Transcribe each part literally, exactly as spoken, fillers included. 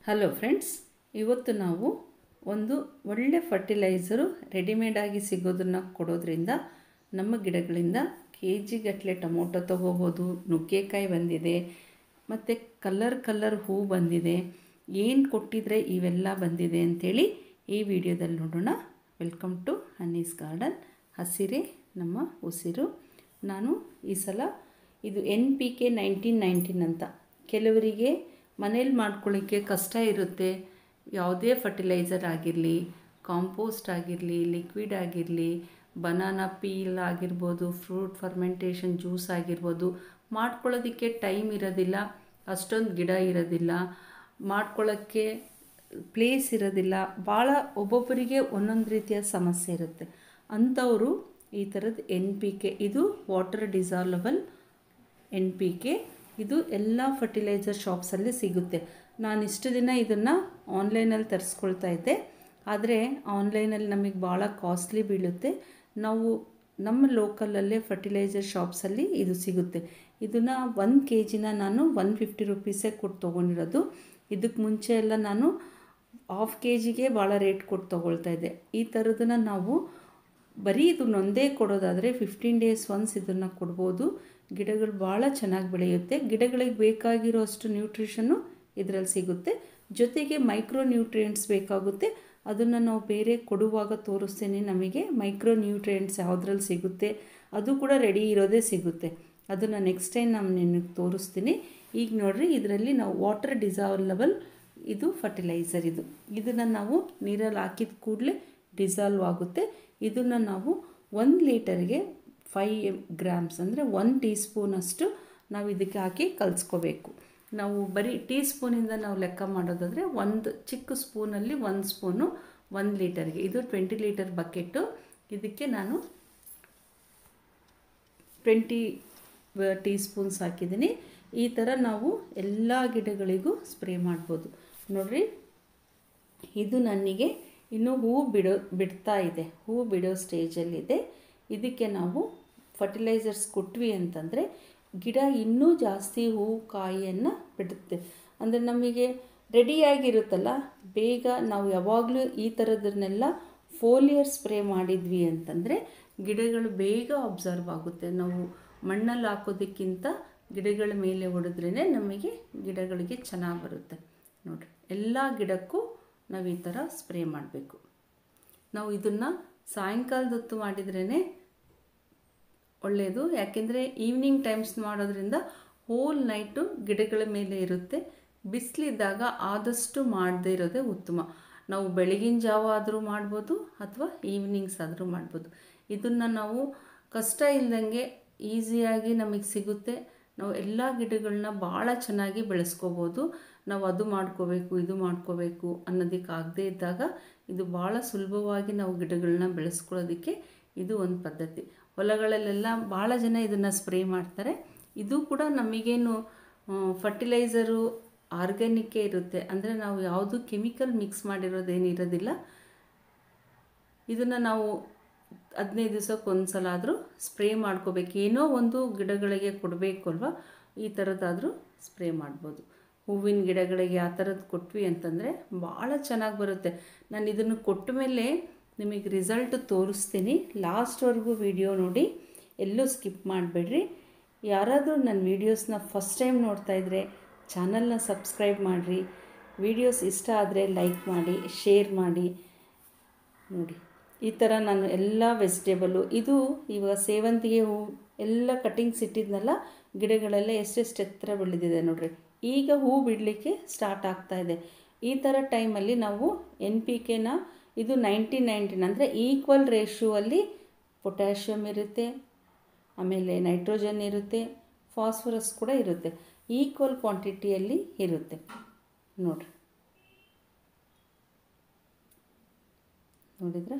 Hello friends, ಇವತ್ತು ನಾವು ಒಂದು ಒಳ್ಳೆ ಫರ್ಟಿಲೈಸರು ರೆಡಿಮೇಡ್ ಆಗಿ ಸಿಗೋದನ್ನು ಕೊಡೋದ್ರಿಂದ ನಮ್ಮ ಗಿಡಗಳಿಂದ ಕೆ ಜಿ ಗಟ್ಟಲೆ ಟೊಮೊಟೊ ತೊಗೋಬೋದು. ನುಗ್ಗೆಕಾಯಿ ಬಂದಿದೆ, ಮತ್ತು ಕಲರ್ ಕಲರ್ ಹೂ ಬಂದಿದೆ. ಏನು ಕೊಟ್ಟಿದ್ರೆ ಇವೆಲ್ಲ ಬಂದಿದೆ ಅಂಥೇಳಿ ಈ ವಿಡಿಯೋದಲ್ಲಿ ನೋಡೋಣ. Welcome to Honey's garden. ಹಸಿರೇ ನಮ್ಮ ಉಸಿರು. ನಾನು ಈ ಸಲ ಇದು N P K nineteen nineteen ಅಂತ, ಕೆಲವರಿಗೆ ಮನೇಲಿ ಮಾಡ್ಕೊಳ್ಳಿಕ್ಕೆ ಕಷ್ಟ ಇರುತ್ತೆ. ಯಾವುದೇ ಫರ್ಟಿಲೈಸರ್ ಆಗಿರಲಿ, ಕಾಂಪೋಸ್ಟ್ ಆಗಿರಲಿ, ಲಿಕ್ವಿಡ್ ಆಗಿರಲಿ, ಬನಾನಾ ಪೀಲ್ ಆಗಿರ್ಬೋದು, ಫ್ರೂಟ್ ಫರ್ಮೆಂಟೇಷನ್ ಜ್ಯೂಸ್ ಆಗಿರ್ಬೋದು, ಮಾಡ್ಕೊಳ್ಳೋದಕ್ಕೆ ಟೈಮ್ ಇರೋದಿಲ್ಲ, ಅಷ್ಟೊಂದು ಗಿಡ ಇರೋದಿಲ್ಲ, ಮಾಡ್ಕೊಳ್ಳೋಕ್ಕೆ ಪ್ಲೇಸ್ ಇರೋದಿಲ್ಲ. ಭಾಳ ಒಬ್ಬೊಬ್ಬರಿಗೆ ಒಂದೊಂದು ರೀತಿಯ ಸಮಸ್ಯೆ ಇರುತ್ತೆ. ಅಂಥವರು ಈ ಥರದ್ದು ಎನ್ ಪಿ ಕೆ, ಇದು water dissolvable N P K, ಇದು ಎಲ್ಲ ಫರ್ಟಿಲೈಸರ್ ಶಾಪ್ಸಲ್ಲಿ ಸಿಗುತ್ತೆ. ನಾನು ಇಷ್ಟು ದಿನ ಇದನ್ನು ಆನ್ಲೈನಲ್ಲಿ ತರಿಸ್ಕೊಳ್ತಾ ಇದ್ದೆ, ಆದರೆ ಆನ್ಲೈನಲ್ಲಿ ನಮಗೆ ಭಾಳ ಕಾಸ್ಟ್ಲಿ ಬೀಳುತ್ತೆ. ನಾವು ನಮ್ಮ ಲೋಕಲಲ್ಲೇ ಫರ್ಟಿಲೈಸರ್ ಶಾಪ್ಸಲ್ಲಿ ಇದು ಸಿಗುತ್ತೆ. ಇದನ್ನು ಒಂದು ಕೆ ಜಿನ ನಾನು ಒನ್ ಫಿಫ್ಟಿ ರುಪೀಸೇ ಕೊಟ್ಟು ತೊಗೊಂಡಿರೋದು. ಇದಕ್ಕೆ ಮುಂಚೆ ಎಲ್ಲ ನಾನು ಹಾಫ್ ಕೆ ಜಿಗೆ ಭಾಳ ರೇಟ್ ಕೊಟ್ಟು ತೊಗೊಳ್ತಾ ಇದ್ದೆ. ಈ ಥರದನ್ನು ನಾವು ಬರೀ ಇದನ್ನೊಂದೇ ಕೊಡೋದಾದರೆ ಫಿಫ್ಟೀನ್ ಡೇಸ್ ಒನ್ಸ್ ಇದನ್ನು ಕೊಡ್ಬೋದು. ಗಿಡಗಳು ಭಾಳ ಚೆನ್ನಾಗಿ ಬೆಳೆಯುತ್ತೆ. ಗಿಡಗಳಿಗೆ ಬೇಕಾಗಿರೋ ಅಷ್ಟು ನ್ಯೂಟ್ರಿಷನ್ನು ಇದರಲ್ಲಿ ಸಿಗುತ್ತೆ. ಜೊತೆಗೆ ಮೈಕ್ರೋ ನ್ಯೂಟ್ರಿಯೆಂಟ್ಸ್ ಬೇಕಾಗುತ್ತೆ, ಅದನ್ನು ನಾವು ಬೇರೆ ಕೊಡುವಾಗ ತೋರಿಸ್ತೀನಿ. ನಮಗೆ ಮೈಕ್ರೋ ನ್ಯೂಟ್ರಿಯೆಂಟ್ಸ್ ಯಾವುದ್ರಲ್ಲಿ ಸಿಗುತ್ತೆ ಅದು ಕೂಡ ರೆಡಿ ಇರೋದೇ ಸಿಗುತ್ತೆ. ಅದನ್ನು ನೆಕ್ಸ್ಟ್ ಟೈಮ್ ನಾನು ನಿಮಗೆ ತೋರಿಸ್ತೀನಿ. ಈಗ ನೋಡಿರಿ, ಇದರಲ್ಲಿ ನಾವು ವಾಟರ್ ಡಿಸಾಲ್ವಬಲ್ ಇದು ಫರ್ಟಿಲೈಸರ್. ಇದು ಇದನ್ನು ನಾವು ನೀರಲ್ಲಿ ಹಾಕಿದ ಕೂಡಲೇ ಡಿಸಾಲ್ವ್ ಆಗುತ್ತೆ. ಇದನ್ನು ನಾವು ಒಂದು ಲೀಟರ್ಗೆ ಫೈವ್ ಗ್ರಾಮ್ಸ್ ಅಂದರೆ ಒನ್ ಟೀ ಸ್ಪೂನಷ್ಟು ನಾವು ಇದಕ್ಕೆ ಹಾಕಿ ಕಲಿಸ್ಕೋಬೇಕು. ನಾವು ಬರೀ ಟೀ ಸ್ಪೂನಿಂದ ನಾವು ಲೆಕ್ಕ ಮಾಡೋದಾದರೆ ಒಂದು ಚಿಕ್ಕ ಸ್ಪೂನಲ್ಲಿ ಒಂದು ಸ್ಪೂನು ಒಂದು ಲೀಟರ್ಗೆ, ಇದು ಟ್ವೆಂಟಿ ಲೀಟರ್ ಬಕೆಟು. ಇದಕ್ಕೆ ನಾನು ಟ್ವೆಂಟಿ ಟೀ ಸ್ಪೂನ್ಸ್ ಹಾಕಿದ್ದೀನಿ. ಈ ಥರ ನಾವು ಎಲ್ಲ ಗಿಡಗಳಿಗೂ ಸ್ಪ್ರೇ ಮಾಡ್ಬೋದು. ನೋಡಿರಿ, ಇದು ನನಗೆ ಇನ್ನೂ ಹೂ ಬಿಡೋ ಬಿಡ್ತಾ ಇದೆ, ಹೂ ಬಿಡೋ ಸ್ಟೇಜಲ್ಲಿದೆ. ಇದಕ್ಕೆ ನಾವು ಫರ್ಟಿಲೈಸರ್ಸ್ ಕೊಟ್ವಿ ಅಂತಂದರೆ ಗಿಡ ಇನ್ನೂ ಜಾಸ್ತಿ ಹೂ ಕಾಯಿಯನ್ನು ಬಿಡುತ್ತೆ. ಅಂದರೆ ನಮಗೆ ರೆಡಿಯಾಗಿರುತ್ತಲ್ಲ, ಬೇಗ ನಾವು ಯಾವಾಗಲೂ ಈ ಥರದನ್ನೆಲ್ಲ ಫೋಲಿಯರ್ ಸ್ಪ್ರೇ ಮಾಡಿದ್ವಿ ಅಂತಂದರೆ ಗಿಡಗಳು ಬೇಗ ಅಬ್ಸರ್ವ್ ಆಗುತ್ತೆ. ನಾವು ಮಣ್ಣಲ್ಲಿ ಹಾಕೋದಕ್ಕಿಂತ ಗಿಡಗಳ ಮೇಲೆ ಹೊಡೆದ್ರೇ ನಮಗೆ ಗಿಡಗಳಿಗೆ ಚೆನ್ನಾಗಿ ಬರುತ್ತೆ. ನೋಡಿರಿ, ಎಲ್ಲ ಗಿಡಕ್ಕೂ ನಾವು ಈ ಥರ ಸ್ಪ್ರೇ ಮಾಡಬೇಕು. ನಾವು ಇದನ್ನು ಸಾಯಂಕಾಲದ ಹೊತ್ತು ಮಾಡಿದ್ರೇ ಒಳ್ಳೆಯದು. ಯಾಕೆಂದರೆ ಈವ್ನಿಂಗ್ ಟೈಮ್ಸ್ ಮಾಡೋದ್ರಿಂದ ಹೋಲ್ ನೈಟು ಗಿಡಗಳ ಮೇಲೆ ಇರುತ್ತೆ. ಬಿಸಿಲಿದ್ದಾಗ ಆದಷ್ಟು ಮಾಡದೇ ಇರೋದೇ ಉತ್ತಮ. ನಾವು ಬೆಳಗಿನ ಜಾವ ಆದರೂ ಮಾಡ್ಬೋದು ಅಥವಾ ಈವ್ನಿಂಗ್ಸ್ ಆದರೂ ಮಾಡ್ಬೋದು. ಇದನ್ನು ನಾವು ಕಷ್ಟ ಇಲ್ಲದಂಗೆ ಈಸಿಯಾಗಿ ನಮಗೆ ಸಿಗುತ್ತೆ. ನಾವು ಎಲ್ಲ ಗಿಡಗಳನ್ನ ಭಾಳ ಚೆನ್ನಾಗಿ ಬೆಳೆಸ್ಕೋಬೋದು. ನಾವು ಅದು ಮಾಡ್ಕೋಬೇಕು ಇದು ಮಾಡ್ಕೋಬೇಕು ಅನ್ನೋದಕ್ಕಾಗದೇ ಇದ್ದಾಗ ಇದು ಭಾಳ ಸುಲಭವಾಗಿ ನಾವು ಗಿಡಗಳನ್ನ ಬೆಳೆಸ್ಕೊಳ್ಳೋದಕ್ಕೆ ಇದು ಒಂದು ಪದ್ಧತಿ. ಹೊಲಗಳಲ್ಲೆಲ್ಲ ಭಾಳ ಜನ ಇದನ್ನು ಸ್ಪ್ರೇ ಮಾಡ್ತಾರೆ. ಇದು ಕೂಡ ನಮಗೇನು ಫರ್ಟಿಲೈಸರು ಆರ್ಗ್ಯಾನಿಕ್ಕೇ ಇರುತ್ತೆ, ಅಂದರೆ ನಾವು ಯಾವುದು ಕೆಮಿಕಲ್ ಮಿಕ್ಸ್ ಮಾಡಿರೋದೇನಿರೋದಿಲ್ಲ. ಇದನ್ನು ನಾವು ಹದಿನೈದು ದಿವಸಕ್ಕೆ ಒಂದು ಸಲ ಆದರೂ ಸ್ಪ್ರೇ ಮಾಡ್ಕೋಬೇಕು. ಏನೋ ಒಂದು ಗಿಡಗಳಿಗೆ ಕೊಡಬೇಕು ಅಲ್ವಾ, ಈ ಥರದ್ದಾದರೂ ಸ್ಪ್ರೇ ಮಾಡ್ಬೋದು. ಹೂವಿನ ಗಿಡಗಳಿಗೆ ಆ ಥರದ್ದು ಕೊಟ್ವಿ ಅಂತಂದರೆ ಭಾಳ ಚೆನ್ನಾಗಿ ಬರುತ್ತೆ. ನಾನು ಇದನ್ನು ಕೊಟ್ಟ ಮೇಲೆ ನಿಮಗೆ ರಿಸಲ್ಟ್ ತೋರಿಸ್ತೀನಿ. ಲಾಸ್ಟ್ವರೆಗೂ ವಿಡಿಯೋ ನೋಡಿ, ಎಲ್ಲೂ ಸ್ಕಿಪ್ ಮಾಡಬೇಡ್ರಿ. ಯಾರಾದರೂ ನನ್ನ ವೀಡಿಯೋಸ್ನ ಫಸ್ಟ್ ಟೈಮ್ ನೋಡ್ತಾಯಿದ್ರೆ ಚಾನಲ್ನ ಸಬ್ಸ್ಕ್ರೈಬ್ ಮಾಡಿರಿ. ವಿಡಿಯೋಸ್ ಇಷ್ಟ ಆದರೆ ಲೈಕ್ ಮಾಡಿ, ಶೇರ್ ಮಾಡಿ. ನೋಡಿ, ಈ ಥರ ನಾನು ಎಲ್ಲ ವೆಜಿಟೇಬಲು, ಇದು ಇವಾಗ ಸೇವಂತಿಗೆ ಹೂ ಎಲ್ಲ ಕಟಿಂಗ್ಸ್ ಇಟ್ಟಿದ್ನಲ್ಲ, ಗಿಡಗಳೆಲ್ಲ ಎಷ್ಟೆಷ್ಟು ಎತ್ತರ ಬೆಳೆದಿದೆ ನೋಡ್ರಿ. ಈಗ ಹೂ ಬಿಡಲಿಕ್ಕೆ ಸ್ಟಾರ್ಟ್ ಆಗ್ತಾ ಇದೆ. ಈ ಥರ ಟೈಮಲ್ಲಿ ನಾವು ಎನ್ ಪಿ ಕೆನ, ಇದು ನೈನ್ಟೀನ್ ನೈನ್ಟೀನ್ ಅಂದರೆ ಈಕ್ವಲ್ ರೇಷಿಯೋ ಅಲ್ಲಿ ಪೊಟ್ಯಾಷಿಯಮ್ ಇರುತ್ತೆ, ಆಮೇಲೆ ನೈಟ್ರೋಜನ್ ಇರುತ್ತೆ, ಫಾಸ್ಫರಸ್ ಕೂಡ ಇರುತ್ತೆ. ಈಕ್ವಲ್ ಕ್ವಾಂಟಿಟಿಯಲ್ಲಿ ಇರುತ್ತೆ ನೋಡಿರಿ. ನೋಡಿದ್ರೆ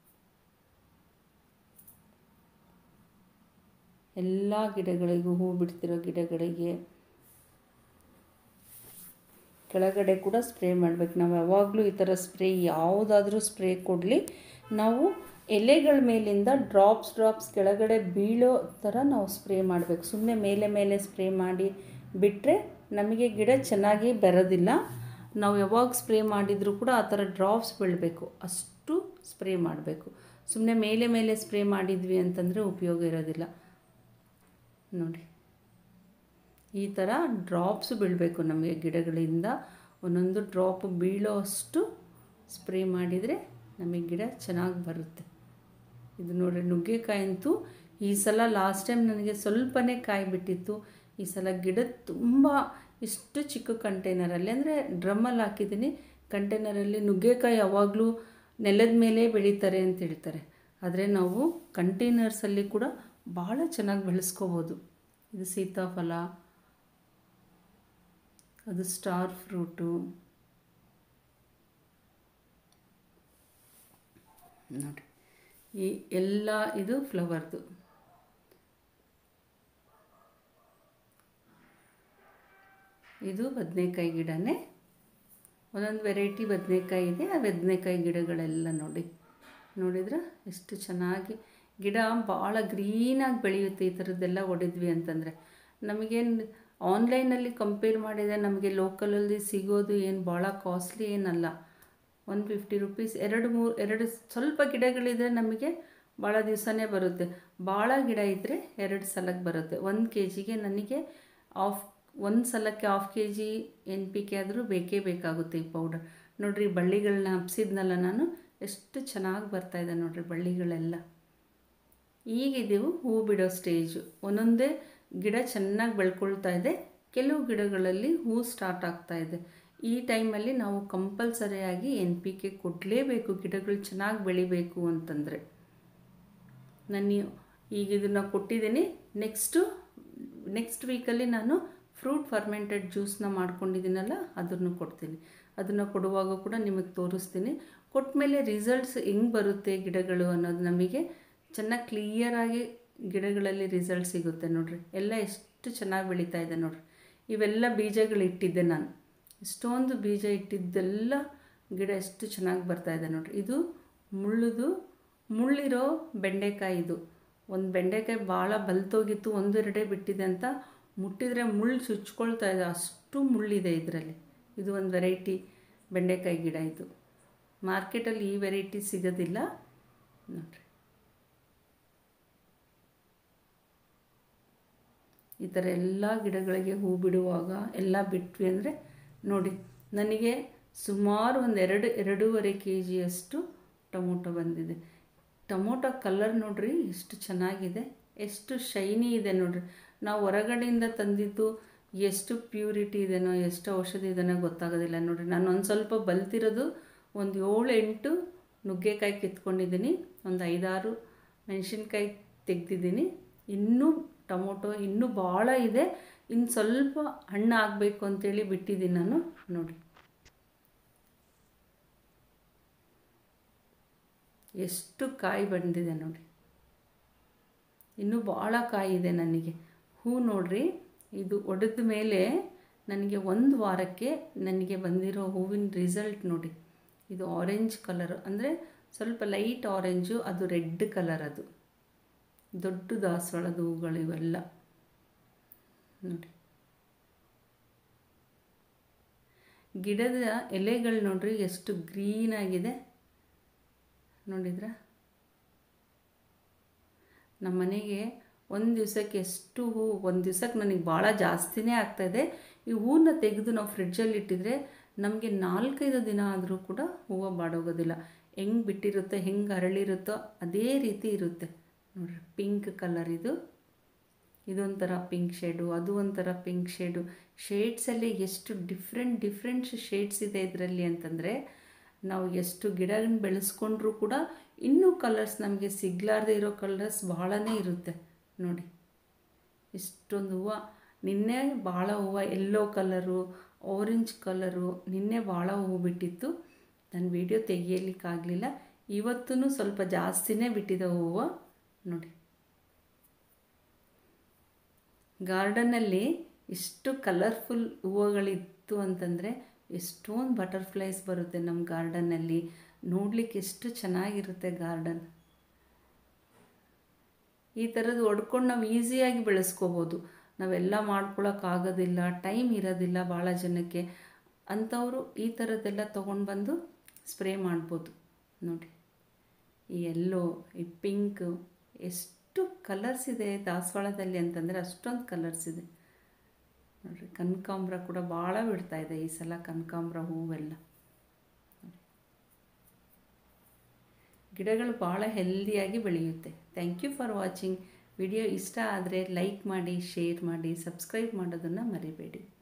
ಎಲ್ಲ ಗಿಡಗಳಿಗೂ, ಹೂ ಬಿಡ್ತಿರೋ ಗಿಡಗಳಿಗೆ ಕೆಳಗಡೆ ಕೂಡ ಸ್ಪ್ರೇ ಮಾಡಬೇಕು. ನಾವು ಯಾವಾಗಲೂ ಈ ಥರ ಸ್ಪ್ರೇ, ಯಾವುದಾದ್ರೂ ಸ್ಪ್ರೇ ಕೊಡಲಿ, ನಾವು ಎಲೆಗಳ ಮೇಲಿಂದ ಡ್ರಾಪ್ಸ್ ಡ್ರಾಪ್ಸ್ ಕೆಳಗಡೆ ಬೀಳೋ ಥರ ನಾವು ಸ್ಪ್ರೇ ಮಾಡಬೇಕು. ಸುಮ್ಮನೆ ಮೇಲೆ ಮೇಲೆ ಸ್ಪ್ರೇ ಮಾಡಿ ಬಿಟ್ಟರೆ ನಮಗೆ ಗಿಡ ಚೆನ್ನಾಗಿ ಬರೋದಿಲ್ಲ. ನಾವು ಯಾವಾಗ ಸ್ಪ್ರೇ ಮಾಡಿದರೂ ಕೂಡ ಆ ಥರ ಡ್ರಾಪ್ಸ್ ಬೀಳಬೇಕು, ಅಷ್ಟು ಸ್ಪ್ರೇ ಮಾಡಬೇಕು. ಸುಮ್ಮನೆ ಮೇಲೆ ಮೇಲೆ ಸ್ಪ್ರೇ ಮಾಡಿದ್ವಿ ಅಂತಂದರೆ ಉಪಯೋಗ ಇರೋದಿಲ್ಲ. ನೋಡಿ, ಈ ಥರ ಡ್ರಾಪ್ಸ್ ಬೀಳಬೇಕು ನಮಗೆ ಗಿಡಗಳಿಂದ. ಒಂದೊಂದು ಡ್ರಾಪ್ ಬೀಳೋ ಅಷ್ಟು ಸ್ಪ್ರೇ ಮಾಡಿದರೆ ನಮಗೆ ಗಿಡ ಚೆನ್ನಾಗಿ ಬರುತ್ತೆ. ಇದು ನೋಡಿರಿ, ನುಗ್ಗೆಕಾಯಿ ಅಂತೂ ಈ ಸಲ ಲಾಸ್ಟ್ ಟೈಮ್ ನನಗೆ ಸ್ವಲ್ಪನೇ ಕಾಯಿ ಬಿಟ್ಟಿತ್ತು. ಈ ಸಲ ಗಿಡ ತುಂಬ ಇಷ್ಟು ಚಿಕ್ಕ ಕಂಟೈನರಲ್ಲಿ, ಅಂದರೆ ಡ್ರಮ್ಮಲ್ಲಿ ಹಾಕಿದ್ದೀನಿ. ಕಂಟೈನರಲ್ಲಿ ನುಗ್ಗೆಕಾಯಿ ಯಾವಾಗಲೂ ನೆಲದ ಮೇಲೆ ಬೆಳೀತಾರೆ ಅಂತ ಹೇಳ್ತಾರೆ, ಆದರೆ ನಾವು ಕಂಟೈನರ್ಸಲ್ಲಿ ಕೂಡ ಭಾಳ ಚೆನ್ನಾಗಿ ಬೆಳೆಸ್ಕೋಬೋದು. ಇದು ಸೀತಾಫಲ, ಅದು ಸ್ಟಾರ್ ಫ್ರೂಟು. ನೋಡಿ, ಈ ಎಲ್ಲ ಇದು ಫ್ಲವರ್ದು. ಇದು ಬದನೆಕಾಯಿ ಗಿಡನೇ, ಒಂದೊಂದು ವೆರೈಟಿ ಬದನೆಕಾಯಿ ಇದೆ. ಆ ಬದನೆಕಾಯಿ ಗಿಡಗಳೆಲ್ಲ ನೋಡಿ, ನೋಡಿದ್ರೆ ಎಷ್ಟು ಚೆನ್ನಾಗಿ ಗಿಡ ಭಾಳ ಗ್ರೀನಾಗಿ ಬೆಳೆಯುತ್ತೆ. ಈ ಥರದ್ದೆಲ್ಲ ಹೊಡೆದ್ವಿ ಅಂತಂದರೆ ನಮಗೇನು ಆನ್ಲೈನಲ್ಲಿ ಕಂಪೇರ್ ಮಾಡಿದರೆ ನಮಗೆ ಲೋಕಲಲ್ಲಿ ಸಿಗೋದು ಏನು ಭಾಳ ಕಾಸ್ಟ್ಲಿ ಏನಲ್ಲ. ಒನ್ ಫಿಫ್ಟಿ ರುಪೀಸ್ ಎರಡು ಮೂರು ಎರಡು ಸ್ವಲ್ಪ ಗಿಡಗಳಿದ್ರೆ ನಮಗೆ ಭಾಳ ದಿವಸನೇ ಬರುತ್ತೆ. ಭಾಳ ಗಿಡ ಇದ್ದರೆ ಎರಡು ಸಲಕ್ಕೆ ಬರುತ್ತೆ. ಒಂದು ಕೆ ಜಿಗೆ ನನಗೆ ಆಫ್ ಒಂದು ಸಲಕ್ಕೆ half K G N P K ಆದರೂ ಬೇಕೇ ಬೇಕಾಗುತ್ತೆ ಈ ಪೌಡರ್. ನೋಡಿರಿ, ಬಳ್ಳಿಗಳನ್ನ ಹಬ್ಸಿದ್ನಲ್ಲ ನಾನು, ಎಷ್ಟು ಚೆನ್ನಾಗಿ ಬರ್ತಾಯಿದೆ ನೋಡಿರಿ ಬಳ್ಳಿಗಳೆಲ್ಲ. ಈಗಿದೆವು ಹೂ ಬಿಡೋ ಸ್ಟೇಜು. ಒಂದೊಂದೇ ಗಿಡ ಚೆನ್ನಾಗಿ ಬೆಳ್ಕೊಳ್ತಾ ಇದೆ, ಕೆಲವು ಗಿಡಗಳಲ್ಲಿ ಹೂ ಸ್ಟಾರ್ಟ್ ಆಗ್ತಾಯಿದೆ. ಈ ಟೈಮಲ್ಲಿ ನಾವು ಕಂಪಲ್ಸರಿಯಾಗಿ ಎನ್ ಪಿ ಕೆ ಕೊಡಲೇಬೇಕು, ಗಿಡಗಳು ಚೆನ್ನಾಗಿ ಬೆಳಿಬೇಕು ಅಂತಂದರೆ. ನಾನು ಈಗ ಇದನ್ನು ಕೊಟ್ಟಿದ್ದೀನಿ. ನೆಕ್ಸ್ಟು ನೆಕ್ಸ್ಟ್ ವೀಕಲ್ಲಿ ನಾನು ಫ್ರೂಟ್ ಫರ್ಮೆಂಟೆಡ್ ಜ್ಯೂಸನ್ನ ಮಾಡ್ಕೊಂಡಿದ್ದೀನಲ್ಲ, ಅದನ್ನು ಕೊಡ್ತೀನಿ. ಅದನ್ನು ಕೊಡುವಾಗ ಕೂಡ ನಿಮಗೆ ತೋರಿಸ್ತೀನಿ. ಕೊಟ್ಟ ಮೇಲೆ ರಿಸಲ್ಟ್ಸ್ ಹೆಂಗೆ ಬರುತ್ತೆ ಗಿಡಗಳು ಅನ್ನೋದು ನಮಗೆ ಚೆನ್ನಾಗಿ ಕ್ಲಿಯರಾಗಿ ಗಿಡಗಳಲ್ಲಿ ರಿಸಲ್ಟ್ ಸಿಗುತ್ತೆ. ನೋಡಿರಿ, ಎಲ್ಲ ಎಷ್ಟು ಚೆನ್ನಾಗಿ ಬೆಳೀತಾ ಇದೆ ನೋಡಿರಿ. ಇವೆಲ್ಲ ಬೀಜಗಳು ಇಟ್ಟಿದ್ದೆ ನಾನು, ಇಷ್ಟೊಂದು ಬೀಜ ಇಟ್ಟಿದ್ದೆಲ್ಲ ಗಿಡ ಎಷ್ಟು ಚೆನ್ನಾಗಿ ಬರ್ತಾಯಿದೆ ನೋಡಿರಿ. ಇದು ಮುಳ್ಳುದು ಮುಳ್ಳಿರೋ ಬೆಂಡೆಕಾಯಿ. ಇದು ಒಂದು ಬೆಂಡೆಕಾಯಿ ಭಾಳ ಬಲ್ತೋಗಿತ್ತು, ಒಂದೆರಡೇ ಬಿಟ್ಟಿದೆ ಅಂತ ಮುಟ್ಟಿದರೆ ಮುಳ್ಳು ಚುಚ್ಕೊಳ್ತಾ ಇದೆ, ಅಷ್ಟು ಮುಳ್ಳಿದೆ ಇದರಲ್ಲಿ. ಇದು ಒಂದು ವೆರೈಟಿ ಬೆಂಡೆಕಾಯಿ ಗಿಡ. ಇದು ಮಾರ್ಕೆಟಲ್ಲಿ ಈ ವೆರೈಟಿ ಸಿಗೋದಿಲ್ಲ ನೋಡಿರಿ. ಈ ಥರ ಎಲ್ಲ ಗಿಡಗಳಿಗೆ ಹೂ ಬಿಡುವಾಗ ಎಲ್ಲ ಬಿಟ್ವಿ ಅಂದರೆ ನೋಡಿ, ನನಗೆ ಸುಮಾರು ಒಂದು ಎರಡು ಎರಡೂವರೆ ಕೆ ಜಿಯಷ್ಟು ಟೊಮೊಟೊ ಬಂದಿದೆ. ಟೊಮೊಟೊ ಕಲರ್ ನೋಡಿರಿ ಎಷ್ಟು ಚೆನ್ನಾಗಿದೆ, ಎಷ್ಟು ಶೈನಿ ಇದೆ ನೋಡಿರಿ. ನಾವು ಹೊರಗಡೆಯಿಂದ ತಂದಿದ್ದು ಎಷ್ಟು ಪ್ಯೂರಿಟಿ ಇದೆನೋ, ಎಷ್ಟು ಔಷಧಿ ಇದೆನೋ ಗೊತ್ತಾಗೋದಿಲ್ಲ ನೋಡಿರಿ. ನಾನು ಒಂದು ಸ್ವಲ್ಪ ಬಲ್ತಿರೋದು ಒಂದು ಏಳು ಎಂಟು ನುಗ್ಗೆಕಾಯಿ ಕಿತ್ಕೊಂಡಿದ್ದೀನಿ, ಒಂದು ಐದಾರು ಮೆಣಸಿನ್ಕಾಯಿ ತೆಗೆದಿದ್ದೀನಿ. ಇನ್ನೂ ಟೊಮೊಟೊ ಇನ್ನೂ ಭಾಳ ಇದೆ, ಇನ್ನು ಸ್ವಲ್ಪ ಹಣ್ಣು ಆಗಬೇಕು ಅಂತೇಳಿ ಬಿಟ್ಟಿದ್ದೀನಿ ನಾನು. ನೋಡಿ ಎಷ್ಟು ಕಾಯಿ ಬಂದಿದೆ ನೋಡಿ, ಇನ್ನೂ ಭಾಳ ಕಾಯಿ ಇದೆ ನನಗೆ. ಹೂ ನೋಡಿರಿ, ಇದು ಒಡೆದ ಮೇಲೆ ನನಗೆ ಒಂದು ವಾರಕ್ಕೆ ನನಗೆ ಬಂದಿರೋ ಹೂವಿನ ರಿಸಲ್ಟ್ ನೋಡಿ. ಇದು ಆರೆಂಜ್ ಕಲರು, ಅಂದರೆ ಸ್ವಲ್ಪ ಲೈಟ್ ಆರೆಂಜು, ಅದು ರೆಡ್ ಕಲರ್. ಅದು ದೊಡ್ಡ ದಾಸವಾಳದ ಹೂಗಳು ಇವೆಲ್ಲ ನೋಡಿ. ಗಿಡದ ಎಲೆಗಳು ನೋಡ್ರಿ ಎಷ್ಟು ಗ್ರೀನಾಗಿದೆ ನೋಡಿದ್ರ. ನಮ್ಮ ಮನೆಗೆ ಒಂದು ದಿವಸಕ್ಕೆ ಎಷ್ಟು ಹೂ, ಒಂದು ದಿವಸಕ್ಕೆ ನನಗೆ ಭಾಳ ಜಾಸ್ತಿನೇ ಆಗ್ತಾಯಿದೆ. ಈ ಹೂವನ್ನ ತೆಗೆದು ನಾವು ಫ್ರಿಡ್ಜಲ್ಲಿ ಇಟ್ಟಿದ್ರೆ ನಮಗೆ ನಾಲ್ಕೈದು ದಿನ ಆದರೂ ಕೂಡ ಹೂವು ಬಾಡೋಗೋದಿಲ್ಲ. ಹೆಂಗೆ ಬಿಟ್ಟಿರುತ್ತೋ, ಹೆಂಗೆ ಅರಳಿರುತ್ತೋ ಅದೇ ರೀತಿ ಇರುತ್ತೆ ನೋಡಿರಿ. ಪಿಂಕ್ ಕಲರ್ ಇದು, ಇದೊಂಥರ ಪಿಂಕ್ ಶೇಡು, ಅದು ಒಂಥರ ಪಿಂಕ್ ಶೇಡು. ಶೇಡ್ಸಲ್ಲಿ ಎಷ್ಟು ಡಿಫ್ರೆಂಟ್ ಡಿಫ್ರೆಂಟ್ ಶೇಡ್ಸ್ ಇದೆ ಇದರಲ್ಲಿ ಅಂತಂದರೆ, ನಾವು ಎಷ್ಟು ಗಿಡಗಳನ್ನ ಬೆಳೆಸ್ಕೊಂಡ್ರೂ ಕೂಡ ಇನ್ನೂ ಕಲರ್ಸ್ ನಮಗೆ ಸಿಗಲಾರ್ದೇ ಇರೋ ಕಲರ್ಸ್ ಭಾಳನೇ ಇರುತ್ತೆ ನೋಡಿ. ಇಷ್ಟೊಂದು ಹೂವು, ನಿನ್ನೆ ಭಾಳ ಹೂವು ಎಲ್ಲೋ ಕಲರು, ಆರೆಂಜ್ ಕಲರು, ನಿನ್ನೆ ಭಾಳ ಹೂವು ಬಿಟ್ಟಿತ್ತು. ನಾನು ವಿಡಿಯೋ ತೆಗಿಯಲಿಕ್ಕಾಗಲಿಲ್ಲ. ಇವತ್ತೂ ಸ್ವಲ್ಪ ಜಾಸ್ತಿನೇ ಬಿಟ್ಟಿದೆ ಹೂವು ನೋಡಿ. ಗಾರ್ಡನ್ನಲ್ಲಿ ಇಷ್ಟು ಕಲರ್ಫುಲ್ ಹೂವುಗಳಿತ್ತು ಅಂತಂದರೆ ಎಷ್ಟೊಂದು ಬಟರ್ಫ್ಲೈಸ್ ಬರುತ್ತೆ ನಮ್ಮ ಗಾರ್ಡನ್ನಲ್ಲಿ. ನೋಡಲಿಕ್ಕೆ ಎಷ್ಟು ಚೆನ್ನಾಗಿರುತ್ತೆ ಗಾರ್ಡನ್. ಈ ಥರದ್ದು ಹೊಡ್ಕೊಂಡು ನಾವು ಈಸಿಯಾಗಿ ಬೆಳೆಸ್ಕೋಬೋದು. ನಾವೆಲ್ಲ ಮಾಡ್ಕೊಳಕ್ಕಾಗೋದಿಲ್ಲ, ಟೈಮ್ ಇರೋದಿಲ್ಲ ಭಾಳ ಜನಕ್ಕೆ. ಅಂಥವರು ಈ ಥರದ್ದೆಲ್ಲ ತೊಗೊಂಡು ಬಂದು ಸ್ಪ್ರೇ ಮಾಡ್ಬೋದು. ನೋಡಿ, ಈ ಎಲ್ಲೋ, ಈ ಪಿಂಕ್, ಎಷ್ಟು ಕಲರ್ಸ್ ಇದೆ ದಾಸವಾಳದಲ್ಲಿ ಅಂತಂದರೆ ಅಷ್ಟೊಂದು ಕಲರ್ಸ್ ಇದೆ ನೋಡಿರಿ. ಕನಕಾಂಬ್ರ ಕೂಡ ಭಾಳ ಬಿಡ್ತಾಯಿದೆ ಈ ಸಲ, ಕನಕಾಂಬ್ರ ಹೂವೆಲ್ಲ. ಗಿಡಗಳು ಭಾಳ ಹೆಲ್ದಿಯಾಗಿ ಬೆಳೆಯುತ್ತೆ. Thank you for watching. Video ಇಷ್ಟ ಆದರೆ ಲೈಕ್ ಮಾಡಿ, ಶೇರ್ ಮಾಡಿ, ಸಬ್ಸ್ಕ್ರೈಬ್ ಮಾಡೋದನ್ನು ಮರಿಬೇಡಿ.